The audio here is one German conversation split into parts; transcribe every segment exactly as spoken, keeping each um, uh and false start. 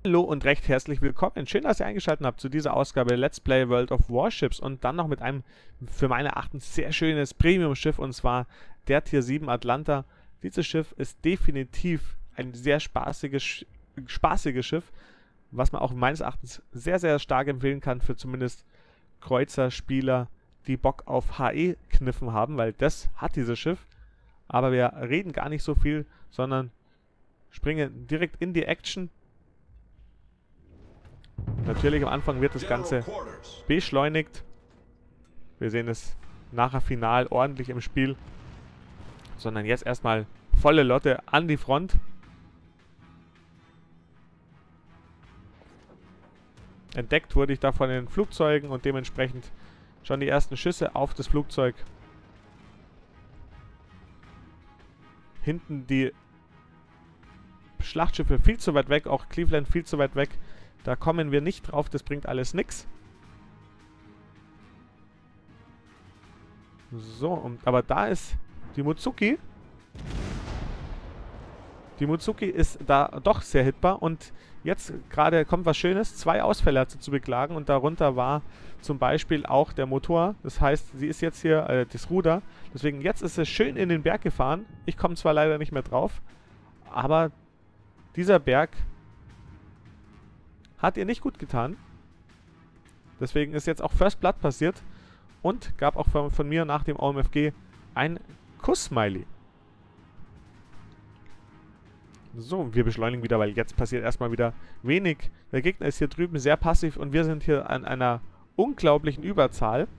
Hallo und recht herzlich willkommen. Schön, dass ihr eingeschaltet habt zu dieser Ausgabe Let's Play World of Warships und dann noch mit einem für meine Erachtens sehr schönes Premium-Schiff, und zwar der Tier sieben Atlanta. Dieses Schiff ist definitiv ein sehr spaßiges, spaßiges Schiff, was man auch meines Erachtens sehr, sehr stark empfehlen kann für zumindest Kreuzer-Spieler, die Bock auf H E-Kniffen haben, weil das hat dieses Schiff. Aber wir reden gar nicht so viel, sondern springen direkt in die Action. Natürlich am Anfang wird das Ganze beschleunigt. Wir sehen es nachher final ordentlich im Spiel. Sondern jetzt erstmal volle Lotte an die Front. Entdeckt wurde ich da von den Flugzeugen und dementsprechend schon die ersten Schüsse auf das Flugzeug. Hinten die Schlachtschiffe viel zu weit weg, auch Cleveland viel zu weit weg. Da kommen wir nicht drauf, das bringt alles nichts. So, und, aber da ist die Mozuki. Die Mozuki ist da doch sehr hitbar und jetzt gerade kommt was Schönes. Zwei Ausfälle hat sie zu beklagen und darunter war zum Beispiel auch der Motor. Das heißt, sie ist jetzt hier, äh, das Ruder. Deswegen jetzt ist sie schön in den Berg gefahren. Ich komme zwar leider nicht mehr drauf, aber dieser Berg hat ihr nicht gut getan. Deswegen ist jetzt auch First Blood passiert und gab auch von, von mir nach dem O M F G ein Kuss-Smiley. So, wir beschleunigen wieder, weil jetzt passiert erstmal wieder wenig. Der Gegner ist hier drüben sehr passiv und wir sind hier an einer unglaublichen Überzahl.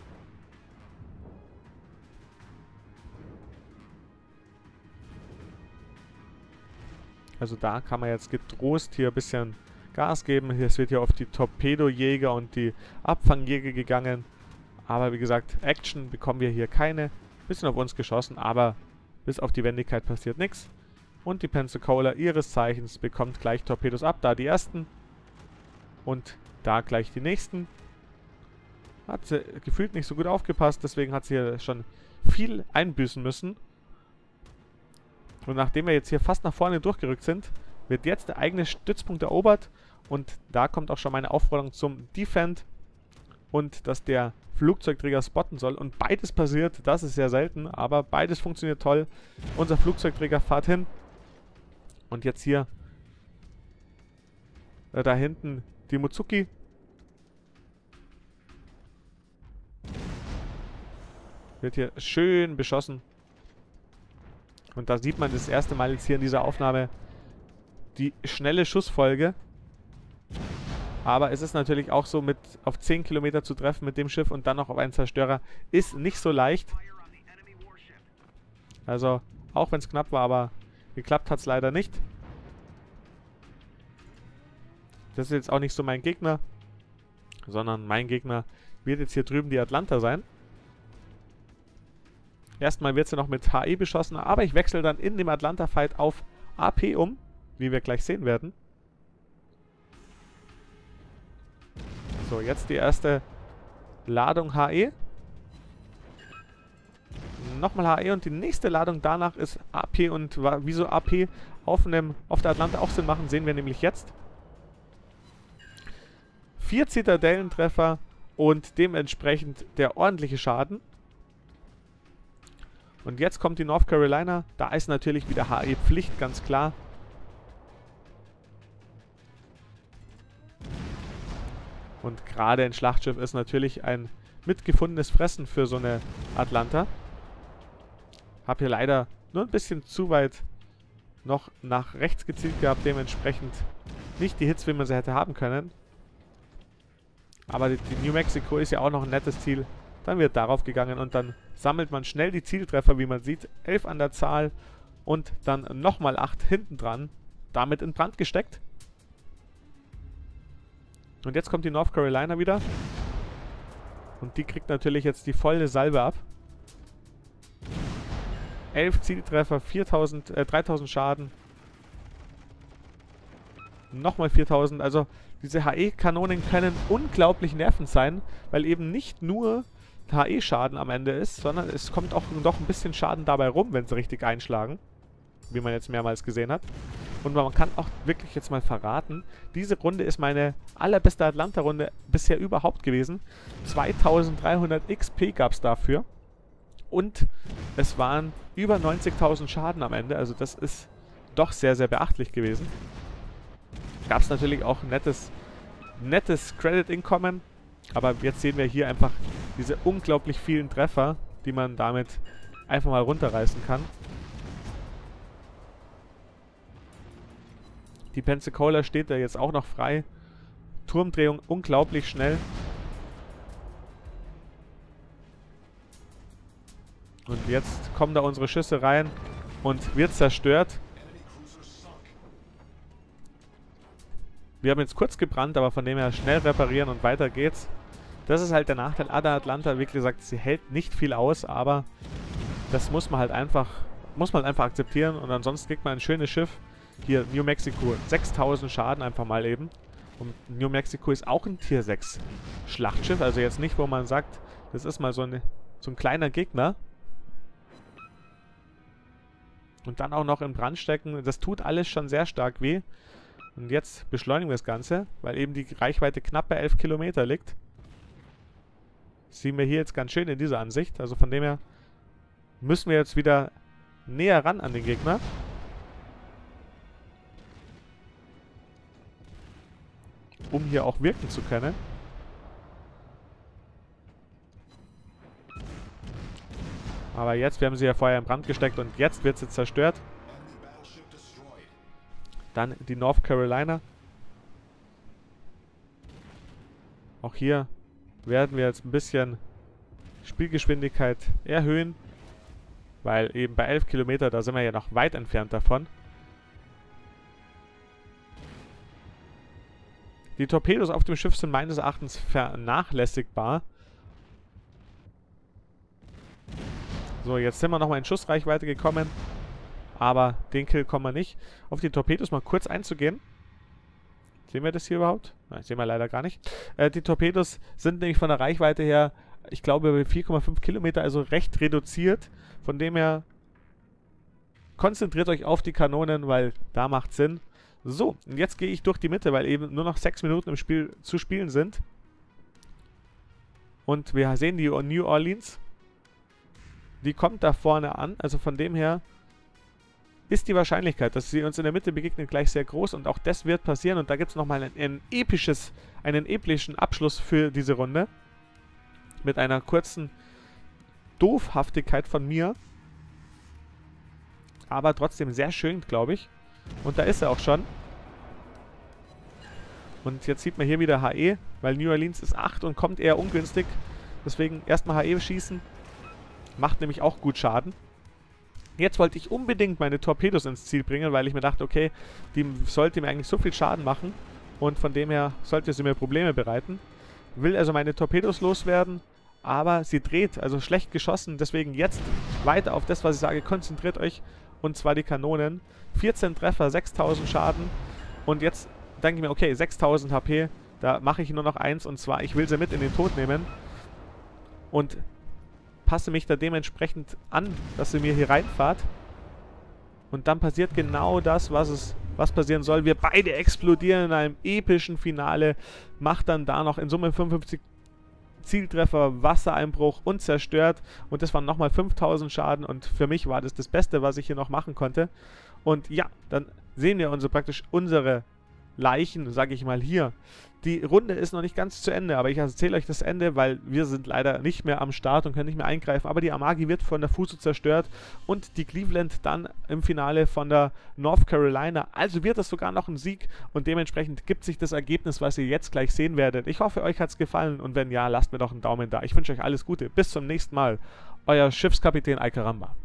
Also da kann man jetzt getrost hier ein bisschen Gas geben. Es wird hier auf die Torpedojäger und die Abfangjäger gegangen. Aber wie gesagt, Action bekommen wir hier keine. Bisschen auf uns geschossen, aber bis auf die Wendigkeit passiert nichts. Und die Pensacola ihres Zeichens bekommt gleich Torpedos ab. Da die ersten. Und da gleich die nächsten. Hat sie gefühlt nicht so gut aufgepasst, deswegen hat sie hier schon viel einbüßen müssen. Und nachdem wir jetzt hier fast nach vorne durchgerückt sind, wird jetzt der eigene Stützpunkt erobert. Und da kommt auch schon meine Aufforderung zum Defend. Und dass der Flugzeugträger spotten soll. Und beides passiert, das ist sehr selten, aber beides funktioniert toll. Unser Flugzeugträger fährt hin. Und jetzt hier äh, da hinten die Mozuki. Wird hier schön beschossen. Und da sieht man das erste Mal jetzt hier in dieser Aufnahme die schnelle Schussfolge. Aber es ist natürlich auch so, mit auf zehn Kilometer zu treffen mit dem Schiff und dann noch auf einen Zerstörer ist nicht so leicht. Also, auch wenn es knapp war, aber geklappt hat es leider nicht. Das ist jetzt auch nicht so mein Gegner, sondern mein Gegner wird jetzt hier drüben die Atlanta sein. Erstmal wird sie noch mit H E beschossen, aber ich wechsle dann in dem Atlanta-Fight auf A P um, wie wir gleich sehen werden. So, jetzt die erste Ladung H E. Nochmal H E und die nächste Ladung danach ist A P. Und wieso A P auf, einem, auf der Atlanta auch Sinn machen, sehen wir nämlich jetzt. Vier Zitadellentreffer und dementsprechend der ordentliche Schaden. Und jetzt kommt die North Carolina. Da ist natürlich wieder H E-Pflicht, ganz klar. Und gerade ein Schlachtschiff ist natürlich ein mitgefundenes Fressen für so eine Atlanta. Hab hier leider nur ein bisschen zu weit noch nach rechts gezielt gehabt. Dementsprechend nicht die Hits, wie man sie hätte haben können. Aber die, die New Mexico ist ja auch noch ein nettes Ziel. Dann wird darauf gegangen und dann sammelt man schnell die Zieltreffer, wie man sieht. elf an der Zahl und dann nochmal acht hinten dran. Damit in Brand gesteckt. Und jetzt kommt die North Carolina wieder. Und die kriegt natürlich jetzt die volle Salve ab. elf Zieltreffer, viertausend, äh, dreitausend Schaden. Nochmal viertausend. Also diese H E-Kanonen können unglaublich nervend sein, weil eben nicht nur H E-Schaden am Ende ist, sondern es kommt auch noch ein bisschen Schaden dabei rum, wenn sie richtig einschlagen. Wie man jetzt mehrmals gesehen hat. Und man kann auch wirklich jetzt mal verraten, diese Runde ist meine allerbeste Atlanta-Runde bisher überhaupt gewesen. zweitausenddreihundert X P gab es dafür. Und es waren über neunzigtausend Schaden am Ende. Also das ist doch sehr, sehr beachtlich gewesen. Gab es natürlich auch ein nettes, nettes Credit-Incommen. Aber jetzt sehen wir hier einfach diese unglaublich vielen Treffer, die man damit einfach mal runterreißen kann. Die Pensacola steht da jetzt auch noch frei. Turmdrehung unglaublich schnell. Und jetzt kommen da unsere Schüsse rein und wird zerstört. Wir haben jetzt kurz gebrannt, aber von dem her schnell reparieren und weiter geht's. Das ist halt der Nachteil. Ada Atlanta, wie gesagt, sie hält nicht viel aus, aber das muss man halt einfach, muss man halt einfach akzeptieren. Und ansonsten kriegt man ein schönes Schiff. Hier, New Mexico, sechstausend Schaden einfach mal eben. Und New Mexico ist auch ein Tier sechs Schlachtschiff. Also jetzt nicht, wo man sagt, das ist mal so, eine, so ein kleiner Gegner. Und dann auch noch in Brand stecken. Das tut alles schon sehr stark weh. Und jetzt beschleunigen wir das Ganze, weil eben die Reichweite knapp bei elf Kilometer liegt. Das sehen wir hier jetzt ganz schön in dieser Ansicht. Also von dem her müssen wir jetzt wieder näher ran an den Gegner. Um hier auch wirken zu können. Aber jetzt, wir haben sie ja vorher in Brand gesteckt und jetzt wird sie zerstört. Dann die North Carolina. Auch hier werden wir jetzt ein bisschen Spielgeschwindigkeit erhöhen. Weil eben bei elf Kilometer, da sind wir ja noch weit entfernt davon. Die Torpedos auf dem Schiff sind meines Erachtens vernachlässigbar. So, jetzt sind wir nochmal in Schussreichweite gekommen. Aber den Kill kommen wir nicht. Auf die Torpedos mal kurz einzugehen. Sehen wir das hier überhaupt? Nein, sehen wir leider gar nicht. Äh, die Torpedos sind nämlich von der Reichweite her, ich glaube, vier Komma fünf Kilometer, also recht reduziert. Von dem her konzentriert euch auf die Kanonen, weil da macht Sinn. So, und jetzt gehe ich durch die Mitte, weil eben nur noch sechs Minuten im Spiel zu spielen sind. Und wir sehen die New Orleans. Die kommt da vorne an, also von dem her ist die Wahrscheinlichkeit, dass sie uns in der Mitte begegnet, gleich sehr groß. Und auch das wird passieren. Und da gibt es nochmal ein, ein episches, einen epischen Abschluss für diese Runde. Mit einer kurzen Doofhaftigkeit von mir. Aber trotzdem sehr schön, glaube ich. Und da ist er auch schon. Und jetzt sieht man hier wieder H E, weil New Orleans ist acht und kommt eher ungünstig. Deswegen erstmal H E schießen. Macht nämlich auch gut Schaden. Jetzt wollte ich unbedingt meine Torpedos ins Ziel bringen, weil ich mir dachte, okay, die sollte mir eigentlich so viel Schaden machen. Und von dem her sollte sie mir Probleme bereiten. Will also meine Torpedos loswerden, aber sie dreht, also schlecht geschossen. Deswegen jetzt weiter auf das, was ich sage, konzentriert euch. Und zwar die Kanonen. vierzehn Treffer, sechstausend Schaden. Und jetzt denke ich mir, okay, sechstausend H P. Da mache ich nur noch eins. Und zwar, ich will sie mit in den Tod nehmen. Und passe mich da dementsprechend an, dass sie mir hier reinfahrt. Und dann passiert genau das, was es was passieren soll. Wir beide explodieren in einem epischen Finale. Macht dann da noch in Summe fünfundfünfzig Zieltreffer, Wassereinbruch und zerstört. Und das waren nochmal fünftausend Schaden. Und für mich war das das Beste, was ich hier noch machen konnte. Und ja, dann sehen wir unsere praktisch unsere Leichen, sage ich mal, hier. Die Runde ist noch nicht ganz zu Ende, aber ich erzähle euch das Ende, weil wir sind leider nicht mehr am Start und können nicht mehr eingreifen. Aber die Amagi wird von der Fuso zerstört und die Cleveland dann im Finale von der North Carolina. Also wird das sogar noch ein Sieg und dementsprechend gibt sich das Ergebnis, was ihr jetzt gleich sehen werdet. Ich hoffe, euch hat es gefallen und wenn ja, lasst mir doch einen Daumen da. Ich wünsche euch alles Gute. Bis zum nächsten Mal. Euer Schiffskapitän Alcaramba.